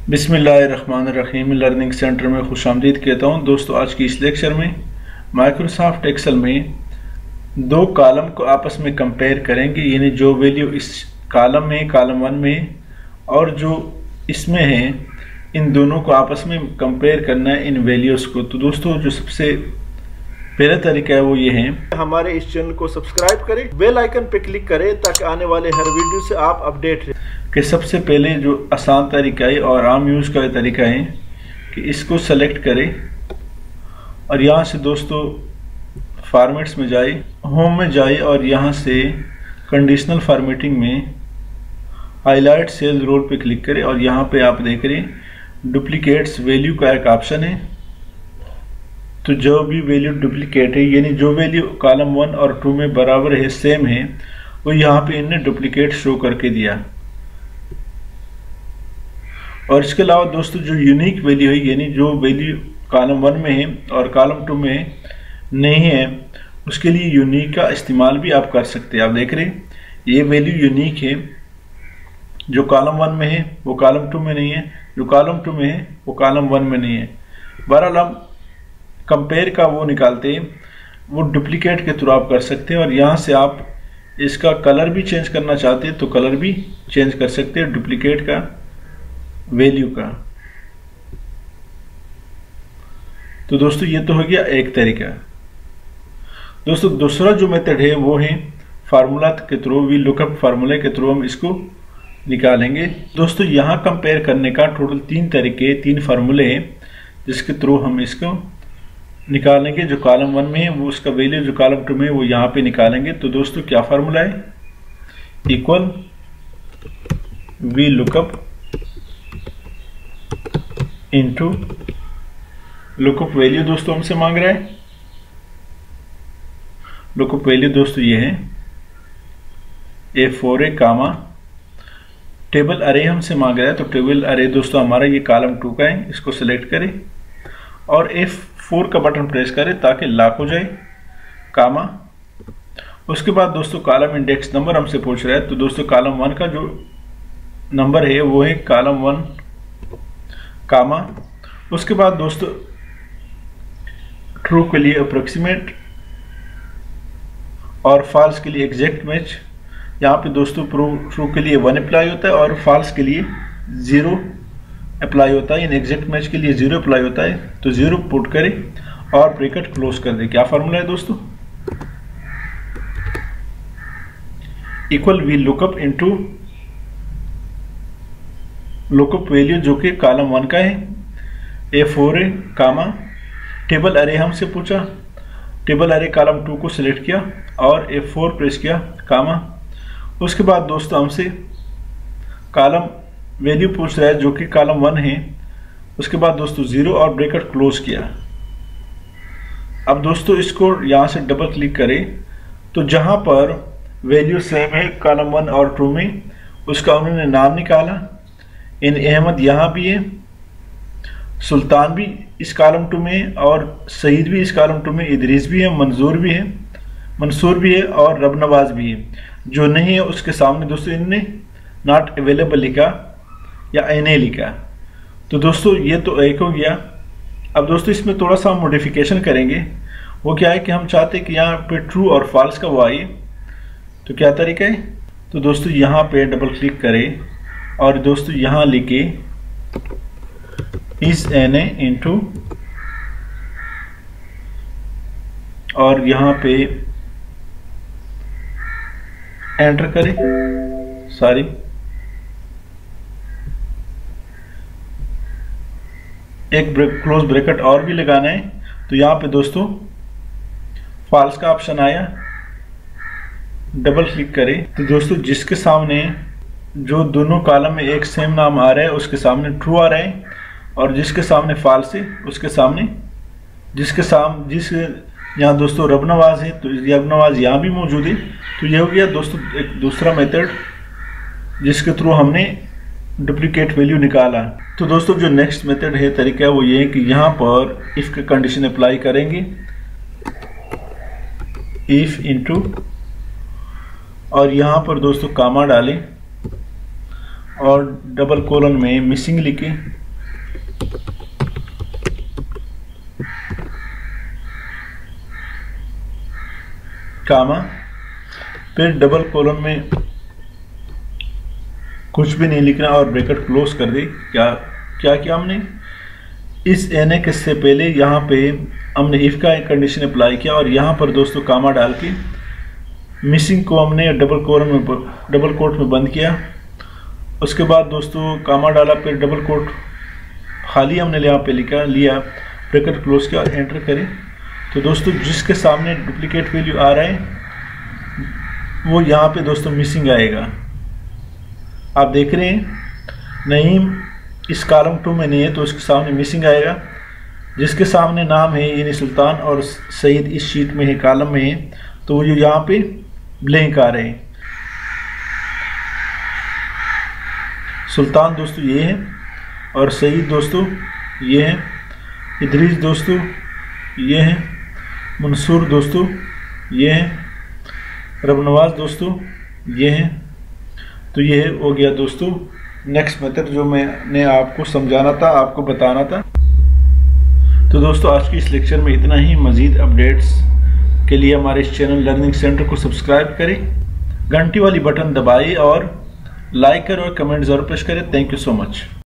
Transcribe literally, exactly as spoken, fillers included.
बिस्मिल्लाहिर्रहमानिर्रहीम learning centre में खुशामदीद कहता हूँ। दोस्तों, आज की इस लेक्चर में माइक्रोसॉफ्ट एक्सेल में दो कॉलम को आपस में कंपेयर करेंगे, यानी जो वैल्यू इस कॉलम में कॉलम वन में और जो इसमें है, इन दोनों को आपस में कंपेयर करना है, इन वैल्यूज़ को। तो दोस्तों, जो सबसे पहला तरीका है वो ये है, हमारे इस चैनल को सब्सक्राइब करें, बेल आइकन पे क्लिक करें ताकि आने वाले हर वीडियो से आप अपडेट रहें। कि सबसे पहले जो आसान तरीका है और आम यूज़ का तरीका है कि इसको सेलेक्ट करें और यहाँ से दोस्तों फॉर्मेट्स में जाए, होम में जाए और यहाँ से कंडीशनल फॉर्मेटिंग में हाईलाइट सेल्स रोल पे क्लिक करें और यहाँ पे आप देख रहे हैं डुप्लीकेट्स वैल्यू का एक ऑप्शन है। तो जो भी वैल्यू डुप्लीकेट है, यानी जो वैल्यू कॉलम वन और टू में बराबर है, सेम है, वो यहाँ पे इनने डुप्लीकेट शो करके दिया। और इसके अलावा दोस्तों जो यूनिक वैल्यू है, यानी जो वैल्यू कॉलम वन में है और कॉलम टू में नहीं है, उसके लिए यूनिक का इस्तेमाल भी आप कर सकते हैं। आप देख रहे हैं ये वैल्यू यूनिक है, जो कॉलम वन में है वो कॉलम टू में नहीं है, जो कॉलम टू में है वो कॉलम वन में नहीं है। बहरहाल हम कंपेयर का वो निकालते हैं, वो डुप्लीकेट के थ्रू आप कर सकते हैं। और यहाँ से आप इसका कलर भी चेंज करना चाहते हैं तो कलर भी चेंज कर सकते हैं डुप्लीकेट का वैल्यू का। तो दोस्तों ये तो हो गया एक तरीका। दोस्तों दूसरा जो मेथड है वो है फार्मूला के थ्रू, वी लुकअप फार्मूले के थ्रू हम इसको निकालेंगे। दोस्तों यहाँ कंपेयर करने का टोटल तीन तरीके, तीन फार्मूले हैं जिसके थ्रू हम इसको निकालेंगे। जो कॉलम वन में है वो उसका वैल्यू जो कॉलम टू में है वो यहाँ पे निकालेंगे। तो दोस्तों क्या फार्मूला है? Equal V lookup into lookup value. दोस्तों हमसे मांग रहा है लुकअप वैल्यू, दोस्तों ये है ए फोर ए कामा टेबल अरे हमसे मांग रहा है। तो टेबल अरे दोस्तों हमारा ये कॉलम टू का है, इसको सिलेक्ट करें और एफ फोर का बटन प्रेस करें ताकि लॉक हो जाए, कामा। उसके बाद दोस्तों कॉलम इंडेक्स नंबर हमसे पूछ रहा है। तो दोस्तों कॉलम वन का जो नंबर है वो है कॉलम वन, कामा। उसके बाद दोस्तों ट्रू के लिए अप्रोक्सीमेट और फॉल्स के लिए एग्जैक्ट मैच। यहाँ पे दोस्तों ट्रू के लिए वन अप्लाई होता है और फॉल्स के लिए जीरो अप्लाई होता है, यानी एग्जैक्ट मैच के लिए जीरो अप्लाई होता है। तो जीरो पुट करें और ब्रैकेट क्लोज कर दें। क्या फार्मूला है दोस्तों? Equal V lookup into lookup value जो कि कॉलम वन का है, ए फोर है कामा टेबल अरे हमसे पूछा, टेबल अरे कॉलम टू को सिलेक्ट किया और ए फोर प्रेस किया, कामा। उसके बाद दोस्तों हमसे कॉलम वैल्यू पूछ रहा है जो कि कॉलम वन है। उसके बाद दोस्तों जीरो और ब्रैकेट क्लोज किया। अब दोस्तों इसको यहाँ से डबल क्लिक करें तो जहाँ पर वैल्यू सेम है कॉलम वन और टू में, उसका उन्होंने नाम निकाला। इन अहमद यहाँ भी है, सुल्तान भी इस कॉलम टू में और सईद भी इस कॉलम टू में, इदरीस भी है, मंजूर भी है, मंसूर भी है और रबनवाज भी है। जो नहीं है उसके सामने दोस्तों इनने नॉट अवेलेबल लिखा या एन ए लिखा। तो दोस्तों ये तो एक हो गया। अब दोस्तों इसमें थोड़ा सा मॉडिफिकेशन करेंगे। वो क्या है कि हम चाहते हैं कि यहाँ पे ट्रू और फॉल्स का वो आए। तो क्या तरीका है? तो दोस्तों यहाँ पे डबल क्लिक करें और दोस्तों यहाँ लिखे इज एन ए इंटू और यहाँ पे एंटर करें, सॉरी एक ब्रेक क्लोज ब्रैकेट और भी लगाना है। तो यहाँ पे दोस्तों फॉल्स का ऑप्शन आया, डबल क्लिक करें। तो दोस्तों जिसके सामने जो दोनों कॉलम में एक सेम नाम आ रहा है उसके सामने ट्रू आ रहा है, और जिसके सामने फॉल्स है उसके सामने जिसके सामने जिस यहाँ दोस्तों रबनवाज है तो रबनवाज यहाँ भी मौजूद है। तो ये हो गया दोस्तों एक दूसरा मेथड जिसके थ्रू हमने डुप्लीकेट वैल्यू निकाला। तो दोस्तों जो नेक्स्ट मेथड है, तरीका है, वो ये है कि यहाँ पर इफ का कंडीशन अप्लाई करेंगे, इफ इनटू और यहाँ पर दोस्तों कामा डालें और डबल कोलन में मिसिंग लिखें कामा, फिर डबल कॉलन में कुछ भी नहीं लिखना और ब्रैकेट क्लोज कर दी। क्या क्या किया हमने, इस एन ए से पहले यहाँ पे हमने इफ का कंडीशन अप्लाई किया और यहाँ पर दोस्तों कामा डाल के मिसिंग को हमने डबल कॉलन में डबल कोट में बंद किया। उसके बाद दोस्तों कामा डाला, फिर डबल कोट खाली हमने यहाँ पे लिखा लिया, ब्रैकेट क्लोज किया और एंटर करें। तो दोस्तों जिसके सामने डुप्लीकेट वैल्यू आ रहा है वो यहाँ पे दोस्तों मिसिंग आएगा। आप देख रहे हैं नईम इस कॉलम टू में नहीं है तो उसके सामने मिसिंग आएगा। जिसके सामने नाम है यानी सुल्तान और सईद इस शीट में है, कॉलम में है, तो वो यहाँ पे ब्लैंक आ रहे हैं। सुल्तान दोस्तों ये है और सईद दोस्तों ये है, इदरीस दोस्तों ये है, मंसूर दोस्तों ये है, रबनवाज दोस्तों ये है। तो ये हो गया दोस्तों नेक्स्ट मेथड जो मैंने आपको समझाना था, आपको बताना था। तो दोस्तों आज की इस लेक्चर में इतना ही। मज़ीद अपडेट्स के लिए हमारे इस चैनल लर्निंग सेंटर को सब्सक्राइब करें, घंटी वाली बटन दबाइए और लाइक करें और कमेंट ज़रूर प्रेस करें। Thank you so much.